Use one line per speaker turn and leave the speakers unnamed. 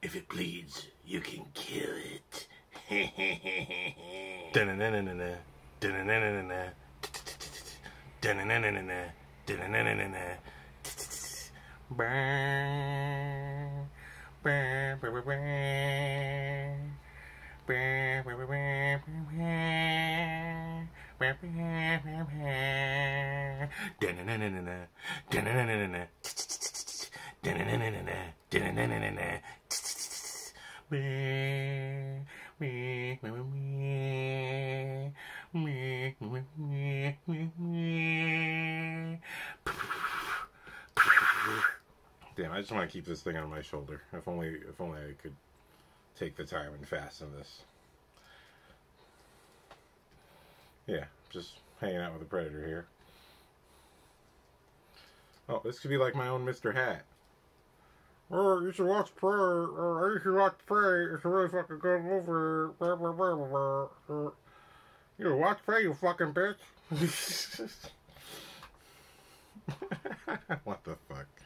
If it bleeds, you can kill it. Damn, I just want to keep this thing on my shoulder. If only I could take the time and fasten this. Yeah, just hanging out with a predator here. Oh, this could be like my own Mr. Hat. Oh, you should watch Prey. You should watch Prey. It's a really fucking good movie. You should watch Prey, you fucking bitch. What the fuck?